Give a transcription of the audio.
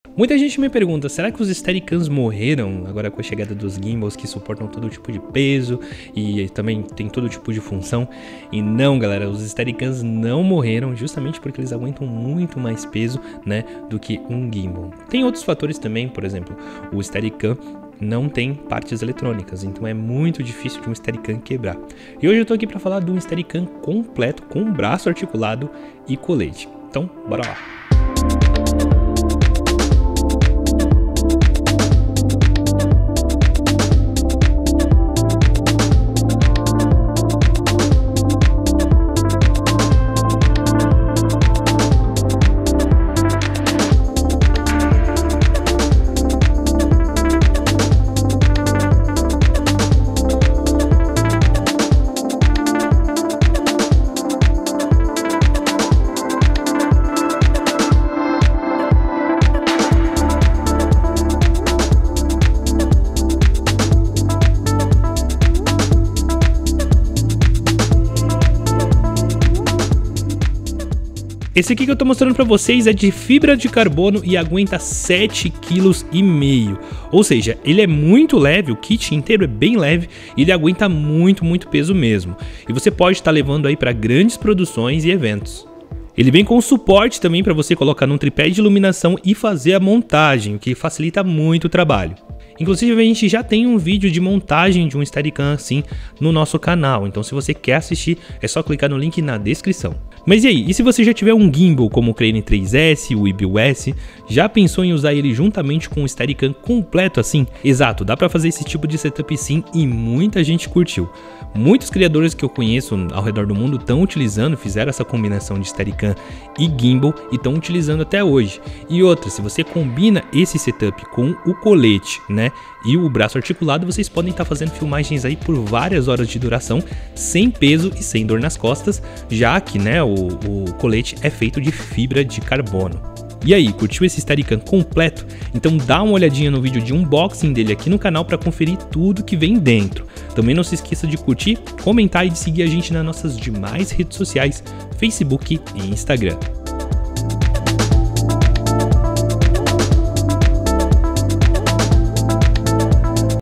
Muita gente me pergunta, será que os Steadicams morreram agora com a chegada dos gimbals que suportam todo tipo de peso e também tem todo tipo de função? E não, galera, os Steadicams não morreram justamente porque eles aguentam muito mais peso, né, do que um gimbal. Tem outros fatores também, por exemplo, o Steadicam não tem partes eletrônicas, então é muito difícil de um Steadicam quebrar. E hoje eu tô aqui para falar de um Steadicam completo com braço articulado e colete. Então, bora lá! Esse aqui que eu tô mostrando pra vocês é de fibra de carbono e aguenta 7,5 kg. Ou seja, ele é muito leve, o kit inteiro é bem leve e ele aguenta muito peso mesmo. E você pode estar levando aí para grandes produções e eventos. Ele vem com suporte também para você colocar num tripé de iluminação e fazer a montagem, o que facilita muito o trabalho. Inclusive a gente já tem um vídeo de montagem de um Steadicam assim no nosso canal, então se você quer assistir é só clicar no link na descrição. Mas e aí, e se você já tiver um gimbal como o Crane 3S, o IBIS, já pensou em usar ele juntamente com o Steadicam completo assim? Exato, dá pra fazer esse tipo de setup sim e muita gente curtiu. Muitos criadores que eu conheço ao redor do mundo estão utilizando, fizeram essa combinação de Steadicam e gimbal e estão utilizando até hoje. E outra, se você combina esse setup com o colete, né, e o braço articulado, vocês podem estar fazendo filmagens aí por várias horas de duração, sem peso e sem dor nas costas, já que, né, o colete é feito de fibra de carbono. E aí, curtiu esse Steadicam completo? Então dá uma olhadinha no vídeo de unboxing dele aqui no canal para conferir tudo que vem dentro. Também não se esqueça de curtir, comentar e de seguir a gente nas nossas demais redes sociais, Facebook e Instagram.